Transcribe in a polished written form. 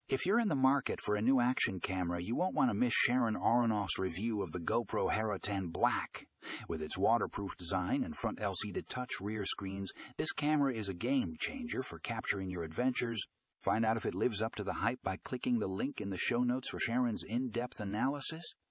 If you're in the market for a new action camera, you won't want to miss Sharon Aharonoff's review of the GoPro HERO10 Black. With its waterproof design and front LCD touch rear screens, this camera is a game changer for capturing your adventures. Find out if it lives up to the hype by clicking the link in the show notes for Sharon's in-depth analysis.